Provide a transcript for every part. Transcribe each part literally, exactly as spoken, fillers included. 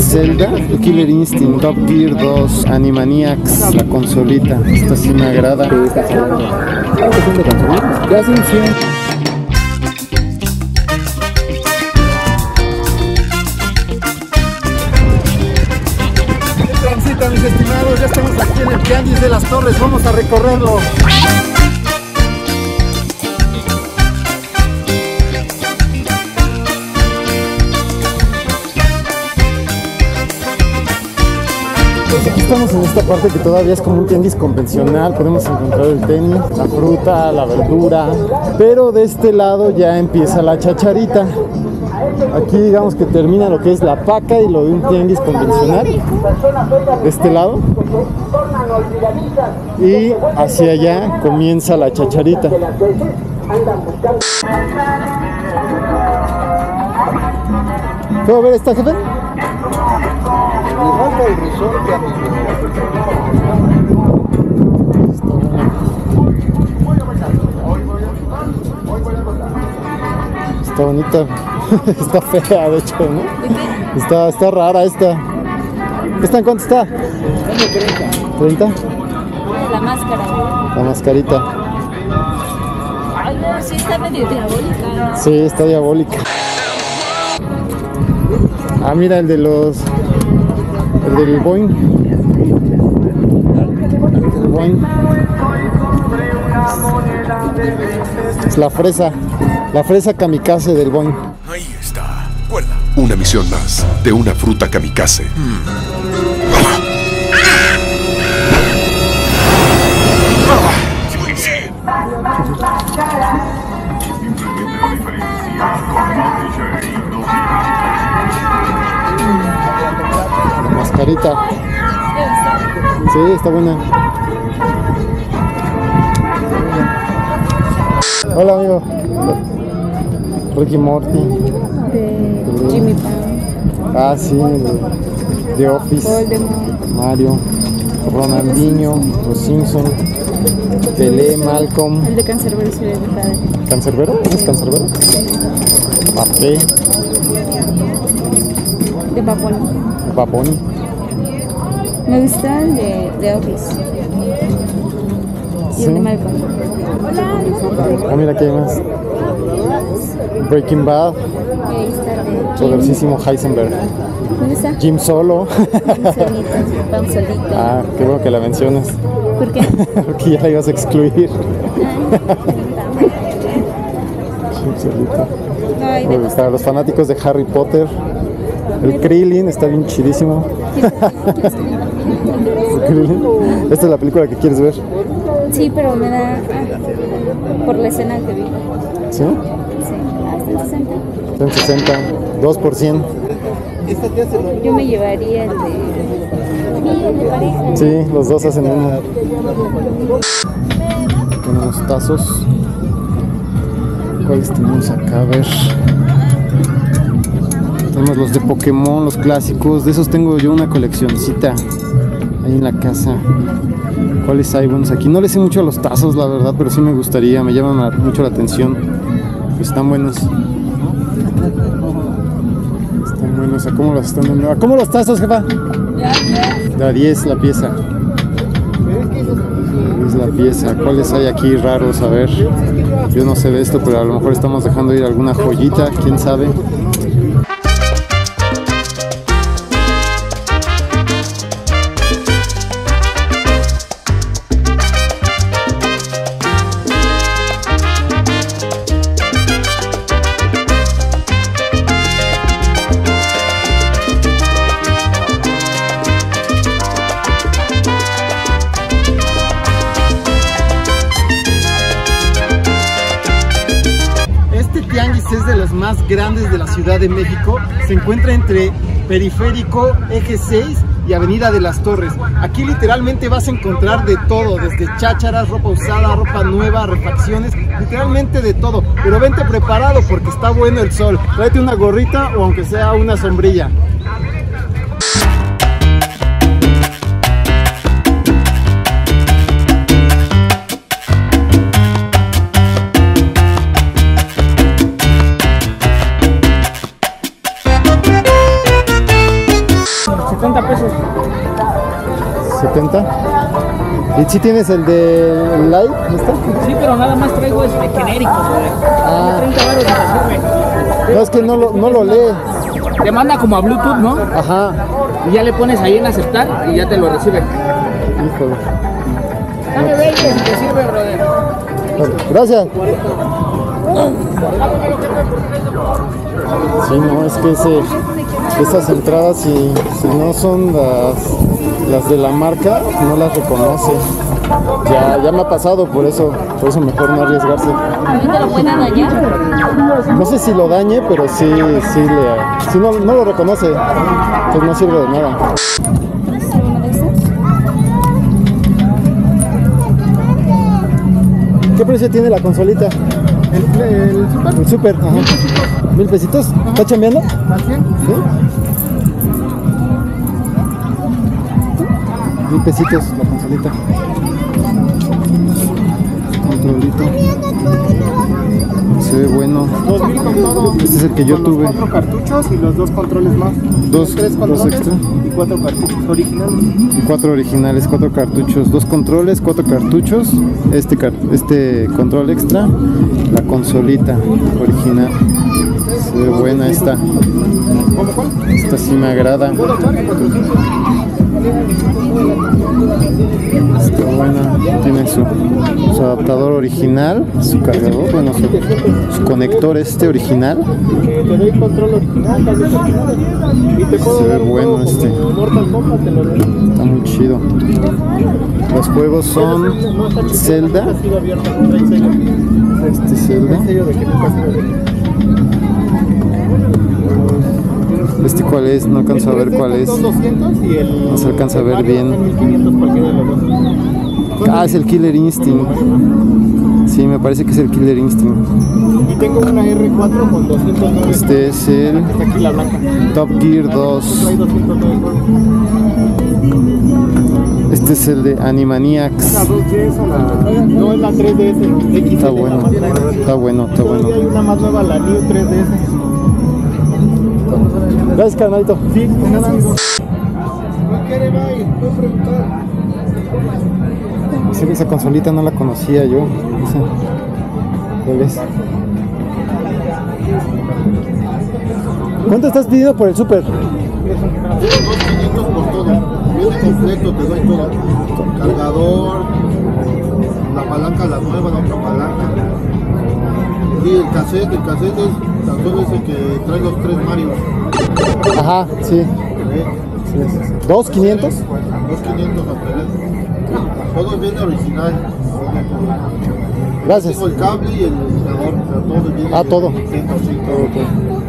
Zelda, Killer Instinct, Top Gear dos, Animaniacs, la consolita. Esta sí me agrada. Ya son cien. Transita, mis estimados, ya estamos aquí en el Tianguis de las Torres, vamos a recorrerlo. Aquí estamos en esta parte que todavía es como un tianguis convencional. Podemos encontrar el tenis, la fruta, la verdura, pero de este lado ya empieza la chacharita. Aquí digamos que termina lo que es la paca y lo de un tianguis convencional de este lado, y hacia allá comienza la chacharita. ¿Puedo ver esta, jefe? El resorte, amigo. Está bonita. Está fea, de hecho, ¿no? Está, está rara esta. ¿Esta en cuánto está? ¿treinta? La máscara. La mascarita. Ay, no, sí está medio diabólica. Sí, está diabólica. Ah, mira el de los... El del Boing. El Boing. Es la fresa. La fresa kamikaze del Boing. Ahí está. Cuerda. Una misión más de una fruta kamikaze. Hmm. La mascarita. Sí, está buena. Hola, amigo. Ricky Morty. De Jimmy Pan. Ah, sí, de, de Office. Voldemort. Mario. Ronaldinho. Los Simpsons. Pelé, Malcolm. El de Cancerbero sería de padre. ¿Cancerbero? ¿Es Cancerbero? Papé. De Papón. Paponi. Me gusta el de, de Office. Y Sí. el de Malcolm. Ah, mira aquí hay más. Breaking Bad. Ahí está el de Jim. Poderosísimo Heisenberg. ¿Dónde está? Jim Solo. Pan solito. Pan solito. Ah, qué bueno que la mencionas. ¿Por qué? Porque ya la ibas a excluir. Jim Solito. No, hay de Bueno, para los fanáticos de Harry Potter, el Krillin está bien chidísimo. El Krillin. Esta es la película que quieres ver. Sí, pero me da... ah, por la escena que vi. ¿Sí? Sí. Ah, está en sesenta. Está en sesenta. dos por cien. Yo me llevaría el de... Sí, el de pareja. Sí, los dos hacen uno. Tenemos tazos. ¿Cuáles tenemos acá? A ver. Tenemos los de Pokémon, los clásicos. De esos tengo yo una coleccioncita ahí en la casa. ¿Cuáles hay buenos aquí? No le sé mucho a los tazos, la verdad, pero sí me gustaría. Me llaman mucho la atención. Están buenos. Están buenos. ¿A cómo los están dando? ¿A cómo los tazos, jefa? De a diez la pieza. Es la pieza. ¿Cuáles hay aquí raros? A ver. Yo no sé de esto, pero a lo mejor estamos dejando ir alguna joyita. ¿Quién sabe? Es de los más grandes de la Ciudad de México. Se encuentra entre Periférico, Eje seis y Avenida de las Torres. Aquí literalmente vas a encontrar de todo, desde chácharas, ropa usada, ropa nueva, refacciones, literalmente de todo. Pero vente preparado porque está bueno el sol. Tráete una gorrita o aunque sea una sombrilla. setenta pesos. ¿setenta? ¿Y si tienes el de Light? ¿Está? Sí, pero nada más traigo este genérico, ah. treinta baros de sirve. No, es que no lo, no lo lee. Te manda como a Bluetooth, ¿no? Ajá. Y ya le pones ahí en aceptar y ya te lo recibe. Híjole. Dame veinte si te sirve, brother. Gracias. Sí, no, es que ese, esas entradas, si, si no son las, las de la marca, no las reconoce. Ya, ya me ha pasado, por eso, por eso mejor no arriesgarse. ¿También te lo pueden dañar? No sé si lo dañe, pero sí, sí le, si no, no lo reconoce, pues no sirve de nada. ¿Qué precio tiene la consolita? El, el super. El super, ajá. ¿Mil pesitos? ¿Está chambeando? ¿Cien? ¿Sí? Mil pesitos la consolita. Controlito. Se ve bueno. Dos mil con todo. Este es el que yo con tuve. Los cuatro cartuchos y los dos controles más. Dos, tres dos controles extra. y cuatro cartuchos originales. Y cuatro originales, cuatro cartuchos, dos controles, cuatro cartuchos, este, car este control extra, la consolita original. Se ve buena esta. Esta sí me agrada. Está buena, tiene su, su adaptador original, su cargador, bueno, su, su conector este original. Te doy control original, tal vez original. Y te puedo Se ve dar un bueno juego este. como Mortal Kombat, te lo doy. Está muy chido. Los juegos son Zelda. Ha sido abierto, no trae sello. Este Zelda. Trae sello de que nunca ha sido abierto. Este cuál es, no alcanzo a ver cuál es. doscientos y el No se alcanza a ver bien. mil quinientos cualquiera de los dos. Ah, es el Killer Instinct. Sí, me parece que es el Killer Instinct. Y tengo una R cuatro con doscientos nueve. Este es el Está aquí la blanca. Top Gear dos. Trae doscientos nueve juegos. Este es el de Animaniacs. La dos D S o la... No, es la tres D S. X. Está bueno, está bueno, está bueno. Todavía hay una más nueva, la New tres D S. Gracias, carnalito. Sí, de nada, amigo. ¿No quiere, bye? Puedo preguntar. Sí, esa consolita no la conocía yo. Esa. ¿Cuál es? ¿Cuánto estás pidiendo por el super? quinientos por todo, viene completo, te doy todo, cargador, la palanca, la nueva, la otra palanca, y el cassette, el cassette es tan solo ese que trae los tres Marios. Ajá, sí. ¿Eh? ¿Dos quinientos? dos quinientos todo viene original. Gracias. Tengo el cable y el originador, o sea, todo viene. Ah, todo. Sí, sí, todo. Okay.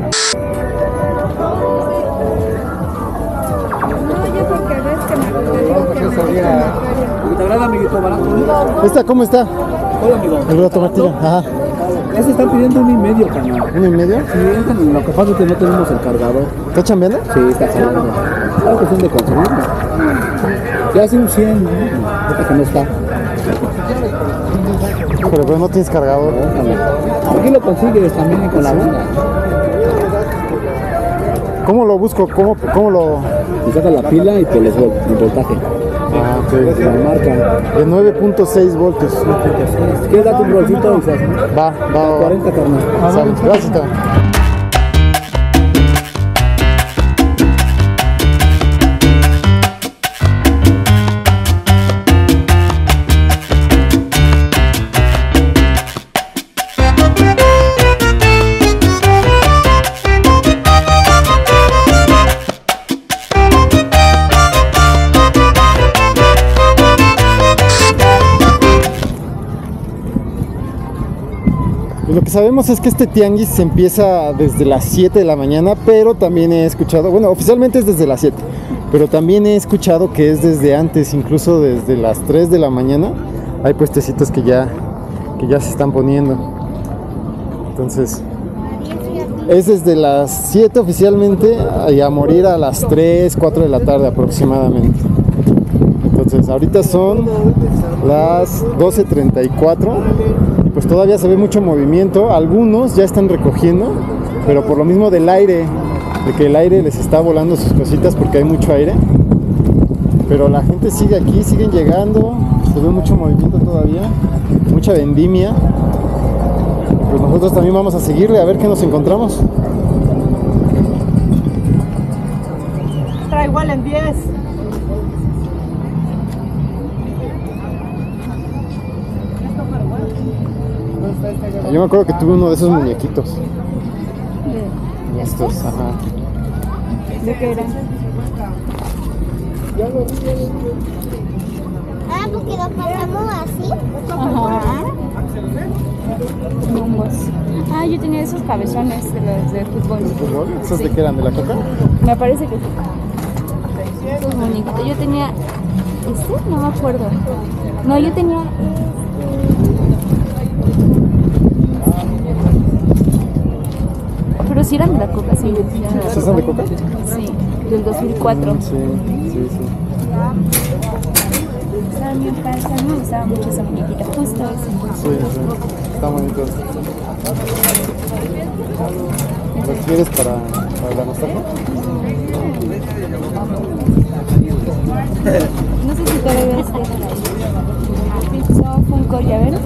No, yo porque ves que me gustaría que ¿Te agrada, amiguito, barato? ¿Esta cómo está? Hola, amigo. El broto martillo. Ajá. Ya se están pidiendo uno y medio, carnal. ¿Uno y medio? Sí, este, lo que pasa es que no tenemos el cargador. ¿Está chambeando? Sí, está cargado. Claro que son de conseguirlo. Ya hace un cien, ¿no? Este que no está. Pero, pero no tienes cargador. Aquí lo consigues también con la banda. ¿Cómo lo busco? ¿Cómo, cómo lo...? Te saca la pila y pues les vol el voltaje. Ah, ok. La marca. De nueve punto seis voltios. Si quieres date un rolcito y se hace. Va, va, va. cuarenta, carnal. Sale. Gracias, carnal. Lo que sabemos es que este tianguis se empieza desde las siete de la mañana, pero también he escuchado, bueno, oficialmente es desde las siete, pero también he escuchado que es desde antes, incluso desde las tres de la mañana. Hay puestecitos que ya, que ya se están poniendo. Entonces, es desde las siete oficialmente y a morir a las tres, cuatro de la tarde aproximadamente. Entonces, ahorita son las doce treinta y cuatro. Pues todavía se ve mucho movimiento, algunos ya están recogiendo, pero por lo mismo del aire de que el aire les está volando sus cositas porque hay mucho aire. Pero la gente sigue aquí, siguen llegando, se ve mucho movimiento todavía, mucha vendimia. Pues nosotros también vamos a seguirle a ver qué nos encontramos. Trae igual en diez. Yo me acuerdo que tuve uno de esos muñequitos. Estos, ajá. ¿De qué era? Ah, porque lo pasamos así. Ajá. Bombos. Ah, yo tenía esos cabezones de los de fútbol. ¿Fútbol? ¿Esos Sí. de qué eran? ¿De la Coca? Me parece que sí. Esos muñequitos. Yo tenía. ¿Este? No me acuerdo. No, yo tenía. Pero sí eran de la Coca, sí. ¿Esos son de Coca? Sí, del dos mil cuatro. Sí, sí, sí. Estaba bien padre, a mí me gustaba mucho esa muñequita, justo ese. Sí, sí. Está bonito. ¿Los quieres para, para la nostalgia? No sé si todavía está ahí. Son Funko llaveros.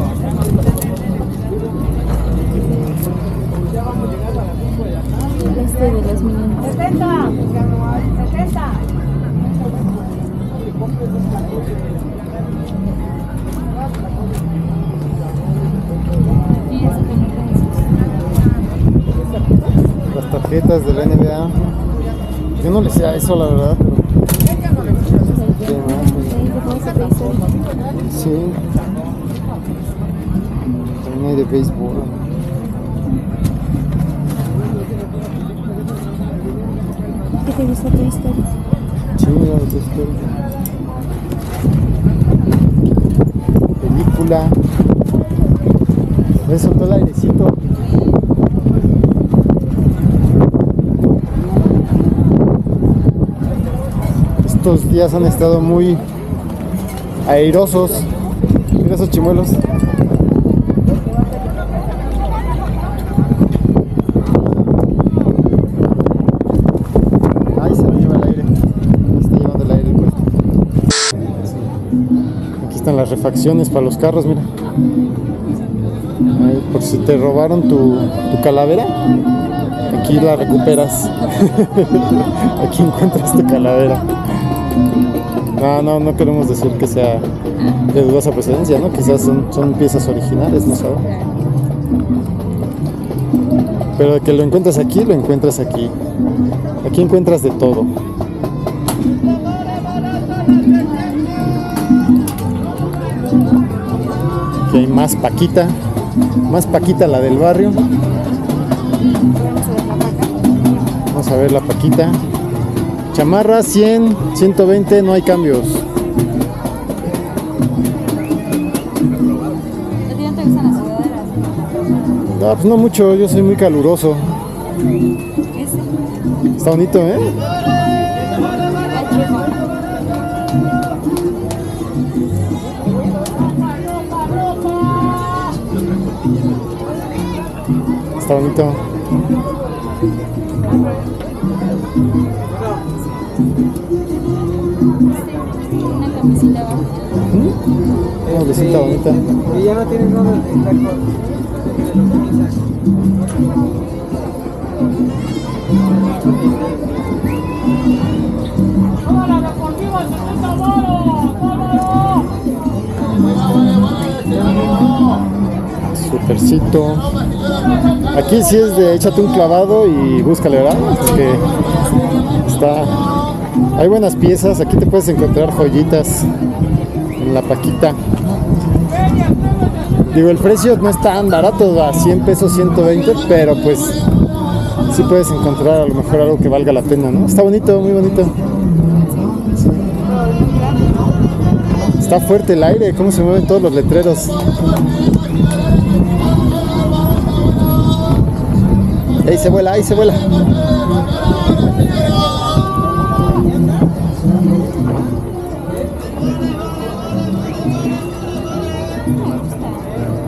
Este de los minions. setenta. setenta. Y ese que no tengo. Las tarjetas de la N B A. Yo no le sé a eso, la verdad, pero... Qué mal. Sí. También hay de béisbol. ¿Qué te gusta tu historia? Sí, mira, de historia. Película. Me soltó el airecito. Estos días han estado muy airosos. Mira esos chimuelos. Ahí se lo lleva el aire. Está llevando el aire el puesto. Aquí están las refacciones para los carros, mira. Ahí, por si te robaron tu, tu calavera, aquí la recuperas. Aquí encuentras tu calavera. No, no, no queremos decir que sea de dudosa procedencia, ¿no? Quizás son, son piezas originales, no sabes. Pero de que lo encuentras aquí, lo encuentras aquí. Aquí encuentras de todo. Aquí hay más Paquita. Más Paquita, la del barrio. Vamos a ver la Paquita. Chamarra cien, ciento veinte, no hay cambios. ¿A ti no te gustan las sudaderas? No, pues no mucho, yo soy muy caluroso. Este. Está bonito, ¿eh? Ay, chico. Está bonito. Una camisita abajo. Una blusita bonita. Y ya no tienes nada de estar Supercito. Aquí sí es de échate un clavado y búscale, ¿verdad? Porque está... Hay buenas piezas, aquí te puedes encontrar joyitas en la Paquita. Digo, el precio no es tan barato, a cien pesos, ciento veinte, pero pues sí puedes encontrar a lo mejor algo que valga la pena, ¿no? Está bonito, muy bonito. Sí. Está fuerte el aire, cómo se mueven todos los letreros. Ahí se vuela, ahí se vuela.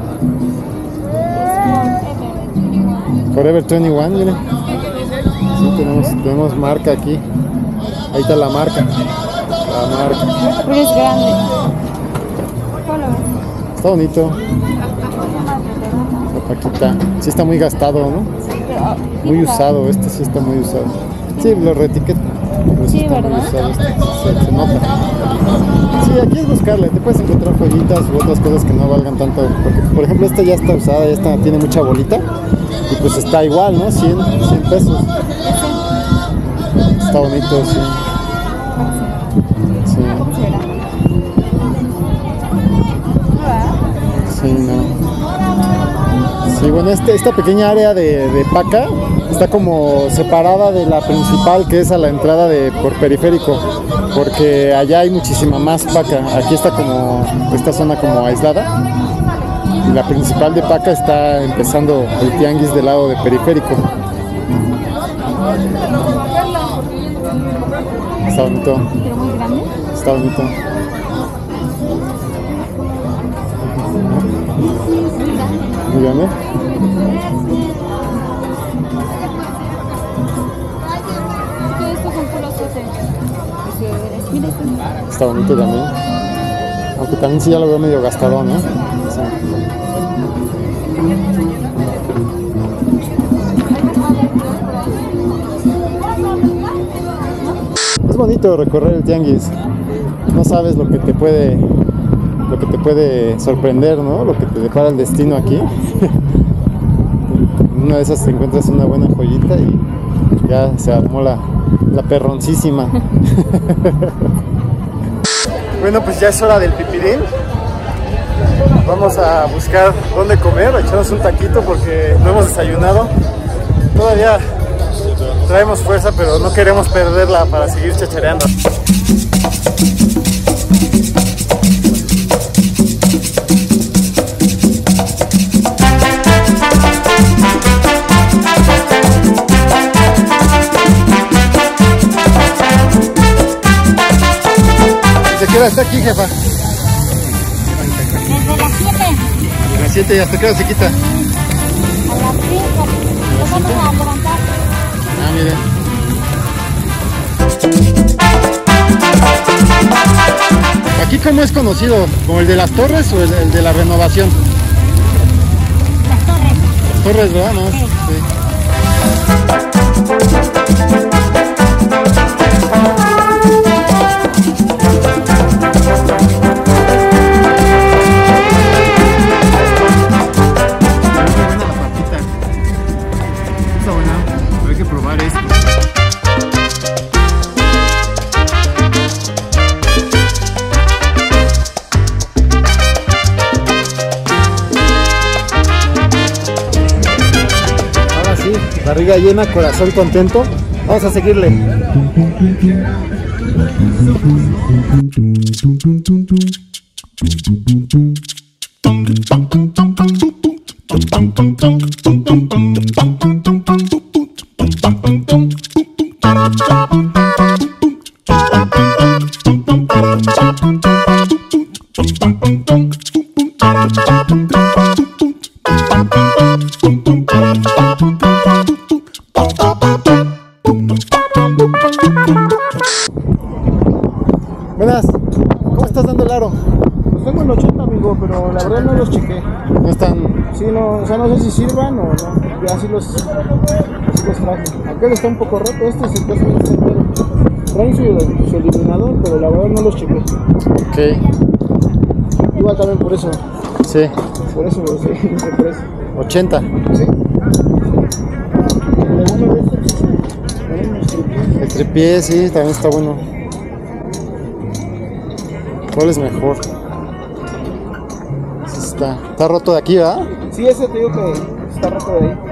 Forever veintiuno, mire. Sí. tenemos, tenemos marca aquí. Ahí está la marca. La marca. Pero es grande. ¿Cómo lo ves? Está bonito. La paquita. Sí está muy gastado, ¿no? Sí, pero, oh, Muy mira. usado, este sí está muy usado. Sí, lo reetiqueta. Pero Sí, está muy ¿verdad? usado este, se, se nota. Sí, aquí es buscarle, te puedes encontrar joyitas u otras cosas que no valgan tanto. Porque, por ejemplo, esta ya está usada, ya está, tiene mucha bolita. Y pues está igual, ¿no? cien, cien pesos. Está bonito, sí. Sí, ¿Cómo será? sí, no. Sí, bueno, este, esta pequeña área de, de Paca está como separada de la principal, que es a la entrada de por periférico, porque allá hay muchísima más Paca. Aquí está como esta zona como aislada, y la principal de Paca está empezando el tianguis del lado de periférico. Está bonito, Pero muy grande. está bonito. Muy grande. Todo esto son puros doce. Mira esto. Está bonito también. Aunque también sí ya lo veo medio gastadón, ¿no? Sí. Es bonito recorrer el tianguis. No sabes lo que te puede lo que te puede sorprender, ¿no? Lo que te depara el destino aquí. En una de esas te encuentras una buena joyita y ya se armó la, la perroncísima. Bueno, pues ya es hora del pipidín. Vamos a buscar dónde comer, a echarnos un taquito porque no hemos desayunado. Todavía traemos fuerza, pero no queremos perderla para seguir chachareando. ¿Se queda hasta aquí, jefa? Desde las siete A las siete y hasta qué hora se quita. a las cinco. Nos vamos a levantar. Ah, miren. ¿Aquí cómo es conocido? ¿Como el de las Torres o el, el de la Renovación? Las torres. Las Torres, ¿verdad? ¿No? Sí. Barriga llena, corazón contento. Vamos a seguirle. Buenas, ¿cómo estás dando el aro? Pues tengo el ochenta, amigo, pero la verdad no los chequé. No están. Sí, no, o sea, no sé si sirvan o no. Ya así los, así los traje. Aquel está un poco roto, este es el que hace un entero. Traen su, su eliminador, pero la verdad no los chequé. Ok. Igual también por eso. Sí. Por eso, sí, por eso. ochenta. Sí. Lo bueno de este, pues, tenemos tripié. El tripié, sí, también está bueno. ¿Cuál es mejor? Está, está roto de aquí, ¿verdad? Sí, ese te digo que está roto de ahí.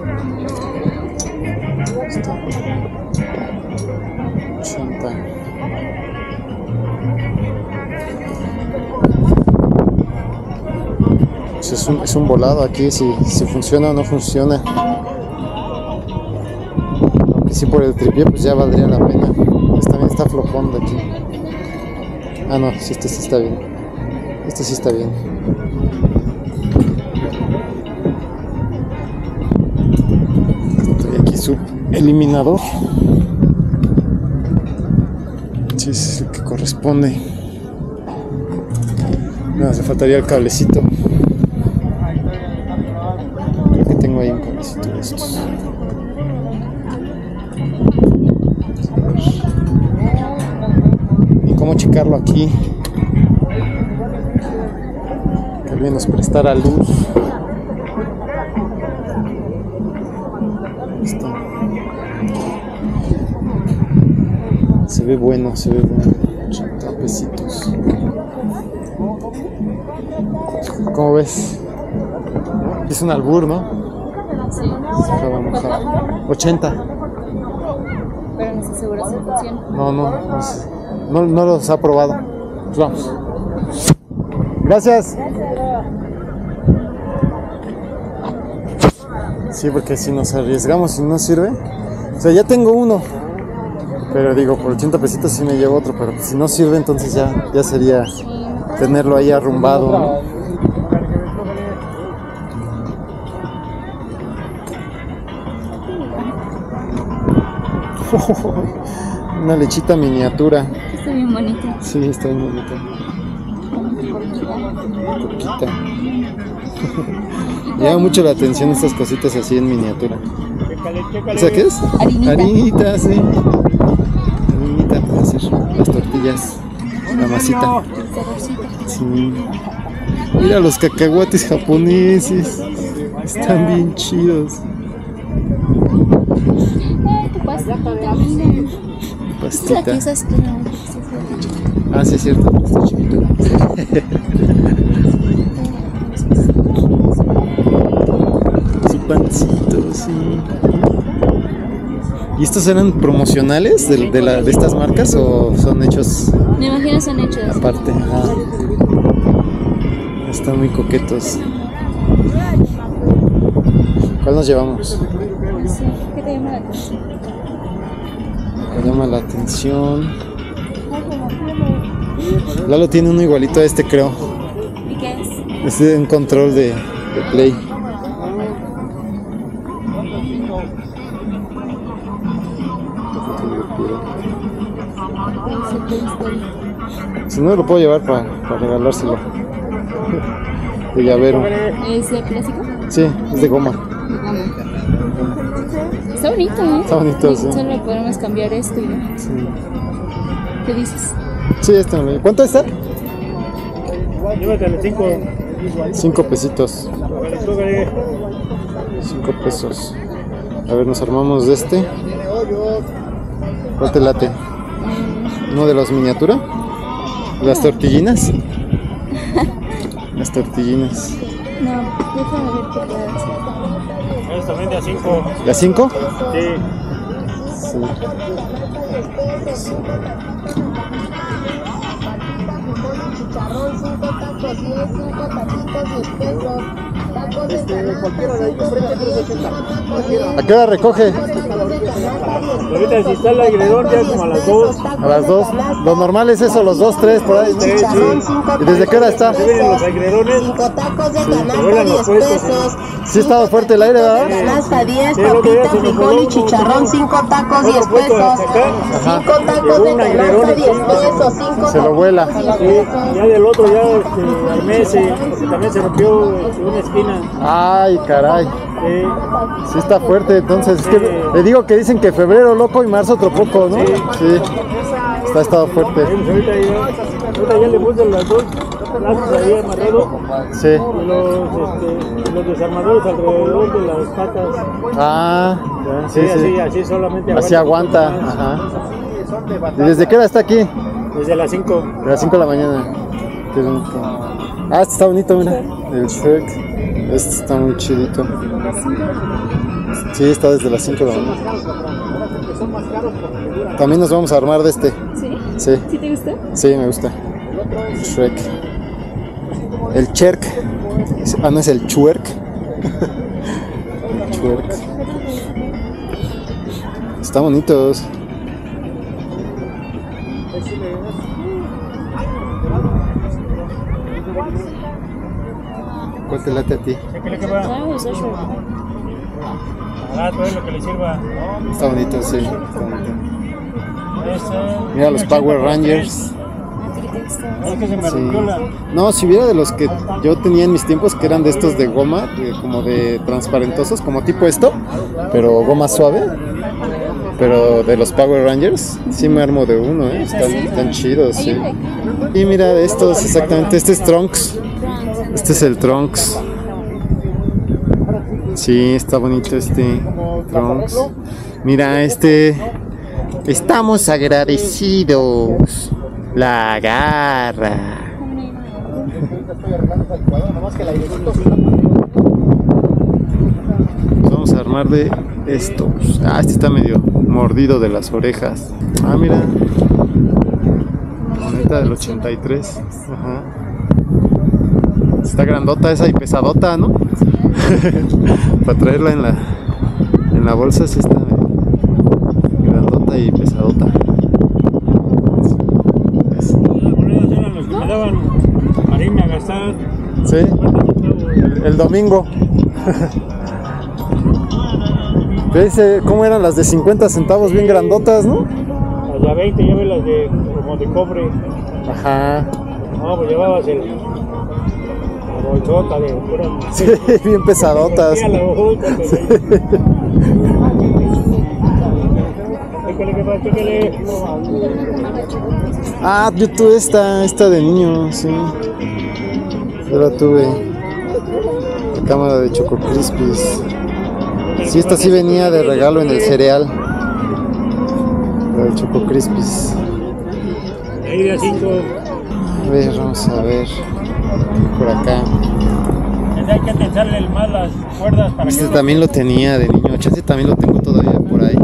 Está. ochenta. Pues es, un, es un volado aquí, si, si funciona o no funciona. Aunque sí por el tripié, pues ya valdría la pena. Este también está flojón de aquí. Ah, no, sí, este sí está bien. Este sí está bien. Estoy aquí sub, eliminador. Sí, es el que corresponde. No, hace faltaría el cablecito. Creo que tengo ahí un cablecito de estos. ¿Y cómo checarlo aquí? Que alguien nos prestara luz. Está. Se ve bueno, se ve bueno. ochenta pesitos. ¿Cómo ves? Es un albur, ¿no? Sí. ochenta. Pero no estoy segura si funciona. No, no, no, sé. no, no los ha probado. Pues vamos. Gracias. Sí, porque si nos arriesgamos y no sirve. O sea, ya tengo uno. Pero digo, por ochenta pesitos sí me llevo otro. Pero si no sirve, entonces ya, ya sería tenerlo ahí arrumbado, ¿no? Una lechita miniatura. Está bien bonita. Sí, está bien bonita. Coquita. Me llama mucho la atención estas cositas así en miniatura. ¿Esa qué es? Harinita. Harinita, sí. Harinita para hacer las tortillas. La masita. Sí. Mira los cacahuates japoneses. Están bien chidos. Pastita, mira. Pastita. La que usas tú, ¿no? Ah, sí, es cierto. Está chiquito. Su pancito, sí. ¿Y estos eran promocionales de, de, la, de estas marcas o son hechos Me imagino son hechos. aparte? Ah. Están muy coquetos. ¿Cuál nos llevamos? Sí, ¿qué te llama la atención? Me llama la atención. Lalo tiene uno igualito a este, creo. ¿Y qué es? Es de un control de, de Play. Si no, lo puedo llevar para pa regalárselo. De llavero. ¿Es de plástico? Sí, es de goma. Está bonito, ¿eh? Está bonito, sí. Solo podemos cambiar esto y ya. Sí, ¿Qué dices? sí, este no me- ¿Cuánto está? Llévatele cinco. Cinco pesitos. Cinco pesos. A ver, nos armamos de este. ¿Cuál te late? ¿Uno de los miniatura? ¿Las tortillinas? Las tortillinas. No, déjame ver qué puedo hacer. Esta vende a cinco. ¿Las cinco? Sí. Sí. ¿A qué hora recoge? Ahorita si está el agredón ya como a las dos. A las dos. Lo normal es eso, los dos, tres, por ahí, ¿no? Sí, sí. ¿Y desde qué hora está? Se vienen los agredones. Se vuelan los puestos. Sí ha estado fuerte el aire, ¿verdad? Canasta diez, Sí, el otro día papitas, se nos frijol voló y chicharrón, uno. cinco tacos, Otro diez puesto pesos. hasta acá. cinco tacos de Un agredón canasta, y diez todo. pesos. cinco Se lo vuela. Sí, ya del otro ya este, armé ese, porque también se rompió este, una esquina. Ay, caray. Sí. Sí está fuerte, entonces. Es que le digo que dicen que febrero loco y marzo otro poco, ¿no? Sí. Está ha estado fuerte. Pues ahorita ya, ahorita ya le puse las dos lazos ahí amarrados. Sí. Y los, este, los desarmadores alrededor de las patas. Ah, sí, Sí, sí. así, así solamente Así aguanta. un poco más. Ajá. ¿Y desde qué hora está aquí? Desde las cinco. A las cinco de la mañana. Qué bonito. Ah, este está bonito, mira. El Shrek. Este está muy chidito. Sí, está desde las cinco de la mañana. También nos vamos a armar de este. ¿Sí? Sí, ¿Sí te gusta? sí, me gusta. El Shrek. El Cherk. Ah, no es el Chuerk. El Chuerk. Están bonitos. ¿Cuál te late a ti? Ah, me gusta Shrek. Ah, todo es lo que le sirva. Está bonito, sí. Está bonito. Este, Mira los Power Rangers. es que se me Sí. rompió la... No, si hubiera de los que yo tenía en mis tiempos, que eran de estos de goma, de- como de transparentosos, como tipo esto, pero goma suave. Pero de los Power Rangers, sí me armo de uno, ¿eh? Están, están chidos, sí. Y mira, de estos, exactamente, este es Trunks. Este es el Trunks. Sí, está bonito este Trunks. Mira, este... Estamos agradecidos. La garra. Vamos a armar de estos. Ah, este está medio mordido de las orejas. Ah, mira. Moneta del ochenta y tres. Ajá. Está grandota esa y pesadota, ¿no? Para traerla en la en la bolsa sí está grandota y pesadota. Las monedas eran los que me daban para irme a gastar. Sí, el, el domingo. ¿Ves eh, cómo eran las de cincuenta centavos bien grandotas, no? Las de veinte, ya ves las de como de cobre. Ajá. No, pues llevabas el... la bolsota de pura... Sí, bien pesadotas. Mira la bolsota, pero- Chécale, ¿qué pasa? Chécale. Ah, yo tuve esta, esta de niño, sí. Yo la tuve. La cámara de Choco Crispies. Sí, esta sí venía de regalo en el cereal. La de Choco Crispies. Ahí de a cinco. A ver, vamos a ver. Por acá. Hay que tensarle más las cuerdas para Este que... también lo tenía de niño. Este también lo tengo todavía por ahí.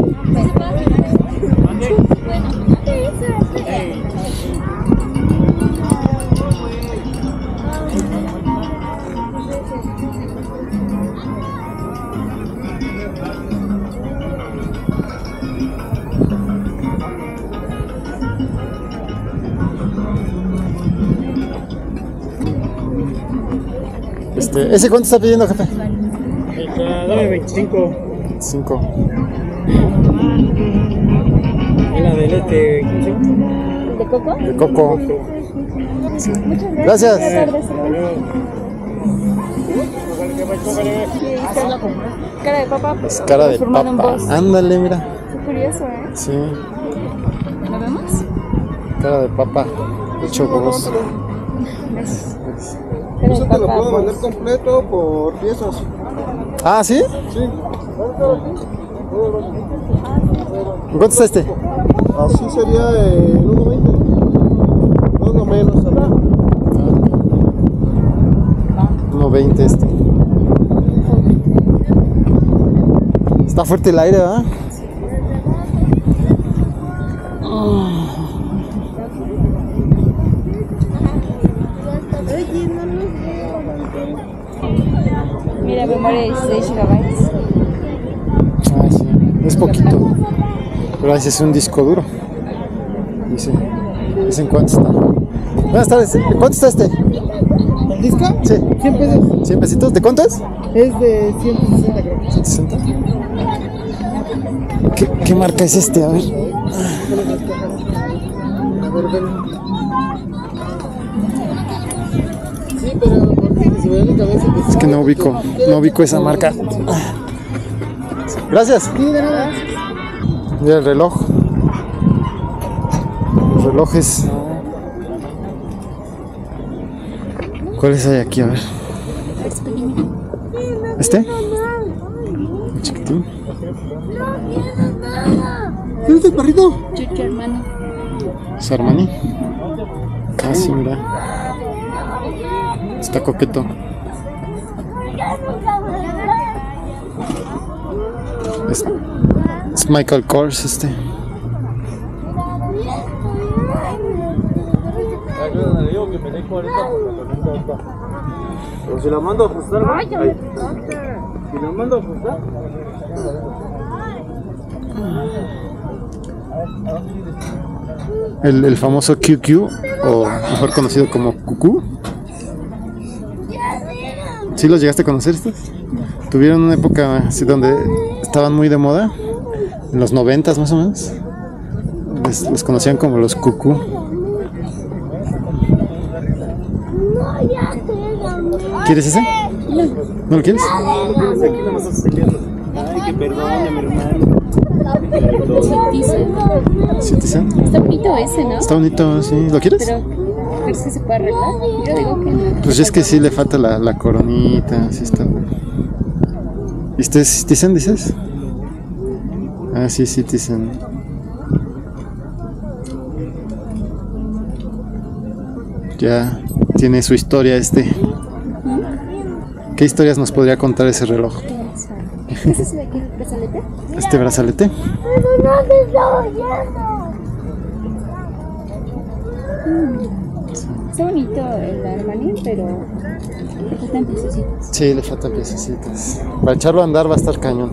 Este, ¿ese cuánto está pidiendo, jefe? Esta, dame veinticinco. Cinco. Y la del este... ¿cómo se llama? ¿De coco? De coco. Sí. Gracias. Cara de papa. Es cara de transformado en papa. voz. Ándale, mira. Qué curioso, ¿eh? Sí, ¿Lo vemos? cara de papa. Hecho voz. ¿Ves? Cara de Eso te lo papa, puedo vender voz. completo por piezas. Ah, ¿sí? Sí. ¿Cuánto está este? Así sería en uno veinte. No, no menos también. uno veinte este. Está fuerte el aire, ¿verdad? Mira, memoria de dieciséis gigabytes. Ah, sí. Es poquito. Pero ese es un disco duro. Dice. ¿Ese en cuánto está? Buenas tardes. ¿Cuánto está este? ¿El disco? Sí. cien pesos. ¿cien pesitos? ¿De cuánto es? Es de ciento sesenta, creo. ciento sesenta. ¿Qué, ¿Qué marca es este? A ver. Sí, pero porque se ve la cabeza que Es que no ubico. No ubico esa marca. Gracias. Mira el reloj. Los relojes. ¿Cuáles hay aquí? A ver. ¿Este? El chiquitín. ¿Es el perrito? Chucho, hermano. ¿Es Armani? Ah, sí, mira. Está coqueto. Es, es Michael Kors este. Pero si la mando a ajustar, ¿no? Ahí. Si la mando a ajustar. El, el famoso Q Q, o mejor conocido como Cucú. ¿Sí los llegaste a conocer estos? Tuvieron una época así donde estaban muy de moda, en los noventas más o menos. Les, les conocían como los cucú. ¿Quieres ese? ¿No lo quieres? Ay, que perdóname, hermano. Citizen. ¿Citizen? Está bonito ese, ¿no? Está bonito, sí. ¿Lo quieres? Pero, ¿crees que se puede arreglar? Yo digo que no. Pues es que sí le falta la, la coronita, sí está. ¿Y este es Citizen, dices? Ah, sí, Citizen. Ya tiene su historia este. ¿Qué historias nos podría contar ese reloj? ¿Qué es ese de aquí? ¿Brazalete? ¿Este brazalete? Está bonito el Armani, pero le faltan piececitos. Sí, le faltan piececitas. Para echarlo a andar va a estar cañón.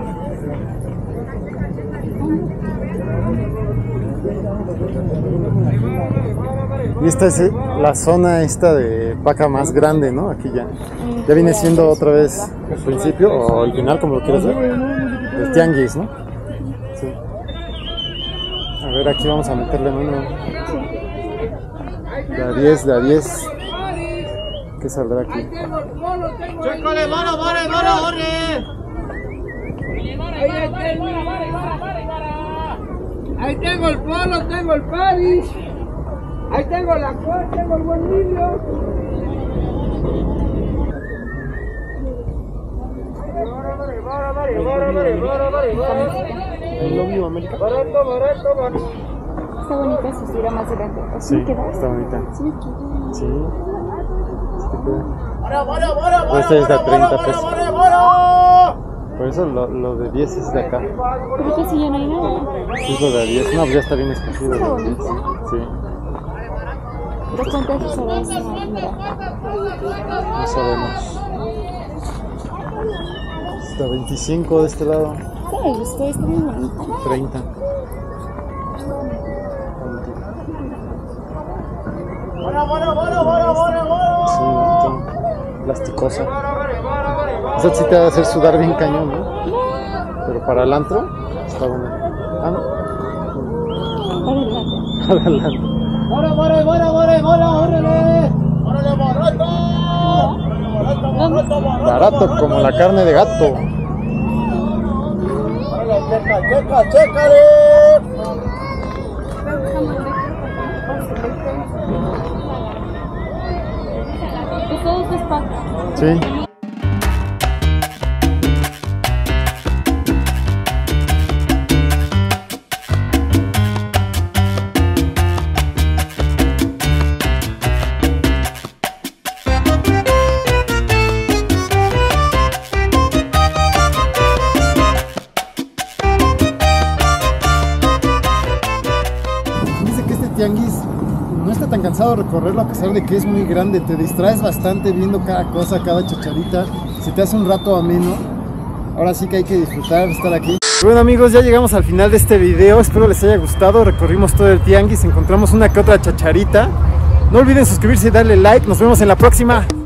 Y esta es la zona esta de paca más grande, ¿no? Aquí ya. Ya viene siendo otra vez el principio o el final, como lo quieras ver. El tianguis, ¿no? Sí. A ver, aquí vamos a meterle en uno. De a diez, de a diez. ¿Qué saldrá aquí? Ahí tengo el polo, tengo el Paris. Ahí tengo la cual, tengo el buen niño. ¿El Lobby América? Barato, barato, barato. Está bonita, se estira más grande. ¿O Sí, me queda? está bonita. Sí, me queda. Sí. Este es de a treinta pesos. Por eso lo, lo de diez es de acá. Pero que si ya no hay nada. Sí, es lo de diez. No, pues ya está bien escogido. Está Lo de diez. bonita. Sí. ¿De cuántas horas hay? Mira. No sabemos. Está veinticinco de este lado. Sí, me gustó, está muy bonita. treinta. Sí, está plasticosa. Esa sí te va a hacer sudar bien cañón, ¿no? Pero para el antro está bueno. Ah, no. Para el lado. Para el antro. ¡Órale, órale, órale, órale! ¡Órale, barato! ¡Barato, barato! Barato como la carne de gato. ¡Órale, checa, checa, chécale! Ustedes despacio. Sí. Dice que este tianguis no está tan cansado de recorrerlo a pesar de que es muy grande. Te distraes bastante viendo cada cosa, cada chacharita. Se te hace un rato ameno. Ahora sí que hay que disfrutar de estar aquí. Bueno amigos, ya llegamos al final de este video. Espero les haya gustado. Recorrimos todo el tianguis, encontramos una que otra chacharita. No olviden suscribirse y darle like. Nos vemos en la próxima.